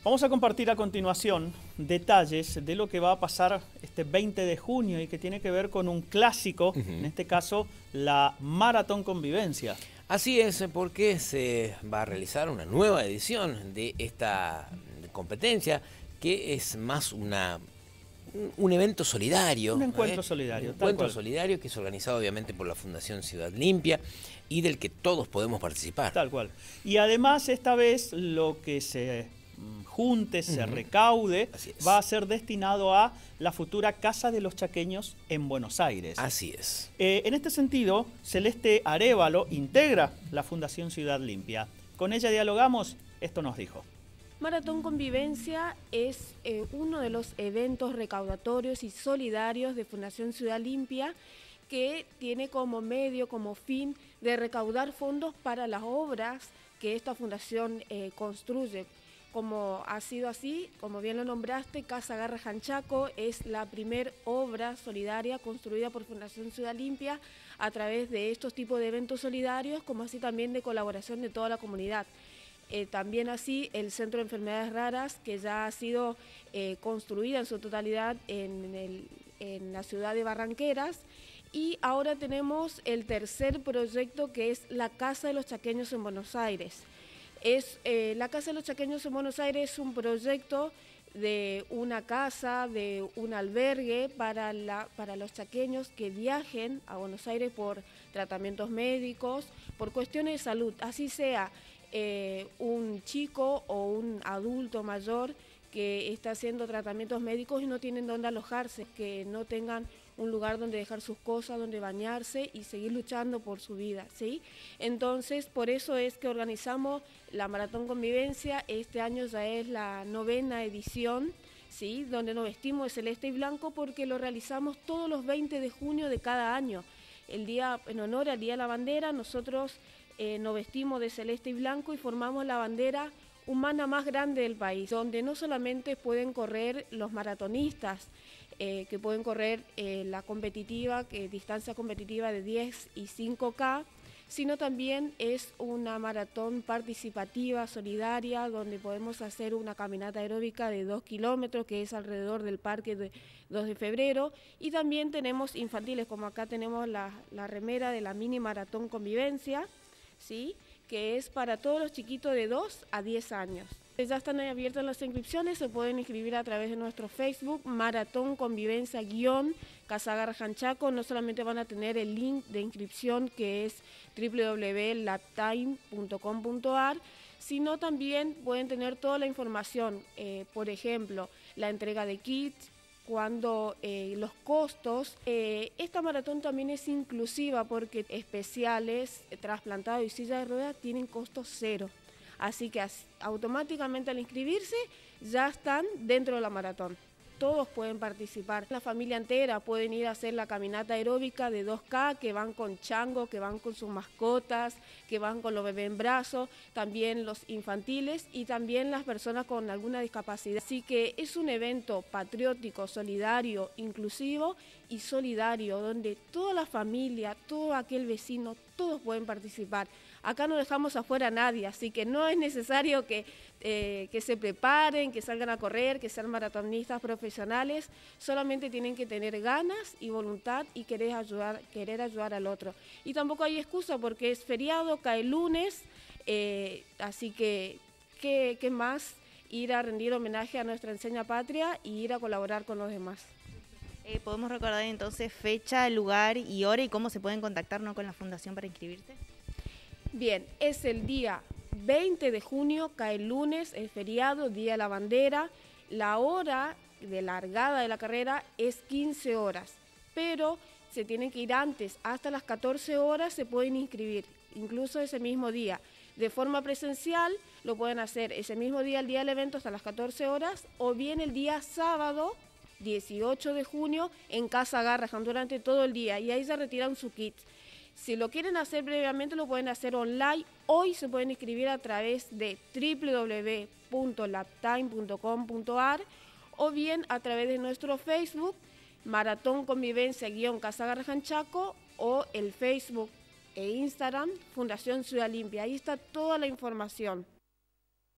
Vamos a compartir a continuación detalles de lo que va a pasar este 20 de junio y que tiene que ver con un clásico, en este caso la Maratón Convivencia. Así es, porque se va a realizar una nueva edición de esta competencia, que es más un evento solidario. Un encuentro solidario. Un encuentro solidario que es organizado obviamente por la Fundación Ciudad Limpia y del que todos podemos participar. Tal cual. Y además esta vez lo que se junte, se recaude, va a ser destinado a la futura Casa de los Chaqueños en Buenos Aires. Así es. En este sentido, Celeste Arévalo integra la Fundación Ciudad Limpia. Con ella dialogamos, esto nos dijo. Maratón Convivencia es uno de los eventos recaudatorios y solidarios de Fundación Ciudad Limpia, que tiene como medio, como fin, de recaudar fondos para las obras que esta fundación construye. Como ha sido así, como bien lo nombraste, Casa Garrahan Chaco es la primer obra solidaria construida por Fundación Ciudad Limpia a través de estos tipos de eventos solidarios, como así también de colaboración de toda la comunidad. También así el Centro de Enfermedades Raras, que ya ha sido construida en su totalidad en la ciudad de Barranqueras. Y ahora tenemos el tercer proyecto, que es la Casa de los Chaqueños en Buenos Aires. La Casa de los Chaqueños en Buenos Aires es un proyecto de una casa, de un albergue para los chaqueños que viajen a Buenos Aires por tratamientos médicos, por cuestiones de salud, así sea un chico o un adulto mayor que está haciendo tratamientos médicos y no tienen dónde alojarse, que no tengan un lugar donde dejar sus cosas, donde bañarse y seguir luchando por su vida, ¿sí? Entonces, por eso es que organizamos la Maratón Convivencia. Este año ya es la 9ª edición, ¿sí? Donde nos vestimos de celeste y blanco, porque lo realizamos todos los 20 de junio de cada año. En honor al Día de la Bandera, nosotros nos vestimos de celeste y blanco y formamos la bandera humana más grande del país, donde no solamente pueden correr los maratonistas, que pueden correr la competitiva, distancia competitiva de 10 y 5K, sino también es una maratón participativa, solidaria, donde podemos hacer una caminata aeróbica de 2 kilómetros, que es alrededor del Parque de 2 de Febrero, y también tenemos infantiles, como acá tenemos la remera de la mini maratón Convivencia, ¿sí?, que es para todos los chiquitos de 2 a 10 años. Ya están abiertas las inscripciones, se pueden inscribir a través de nuestro Facebook, Maratón Convivencia Casa Garrahan Chaco. No solamente van a tener el link de inscripción, que es www.laptime.com.ar, sino también pueden tener toda la información, por ejemplo, la entrega de kits, los costos. Esta maratón también es inclusiva porque especiales, trasplantados y silla de ruedas tienen costo cero. Así que automáticamente al inscribirse ya están dentro de la maratón. Todos pueden participar. La familia entera pueden ir a hacer la caminata aeróbica de 2K, que van con chango, que van con sus mascotas, que van con los bebés en brazos, también los infantiles y también las personas con alguna discapacidad. Así que es un evento patriótico, solidario, inclusivo y solidario, donde toda la familia, todo aquel vecino, todos pueden participar. Acá no dejamos afuera a nadie, así que no es necesario que se preparen, que salgan a correr, que sean maratonistas profesionales, solamente tienen que tener ganas y voluntad y querer ayudar al otro. Y tampoco hay excusa porque es feriado, cae lunes, así que ¿qué más? Ir a rendir homenaje a nuestra enseña patria y ir a colaborar con los demás. ¿Podemos recordar entonces fecha, lugar y hora y cómo se pueden contactar, ¿no?, con la Fundación para inscribirse? Bien, es el día 20 de junio, cae el lunes, es feriado, Día de la Bandera. La hora de largada de la carrera es 15 horas, pero se tienen que ir antes, hasta las 14 horas se pueden inscribir, incluso ese mismo día. De forma presencial lo pueden hacer ese mismo día, el día del evento, hasta las 14 horas, o bien el día sábado, 18 de junio, en Casa Garrahan durante todo el día, y ahí se retiran su kit. Si lo quieren hacer previamente, lo pueden hacer online. Hoy se pueden inscribir a través de www.laptime.com.ar o bien a través de nuestro Facebook, Maratón Convivencia-Casa Garrahan Chaco, o el Facebook e Instagram, Fundación Ciudad Limpia. Ahí está toda la información.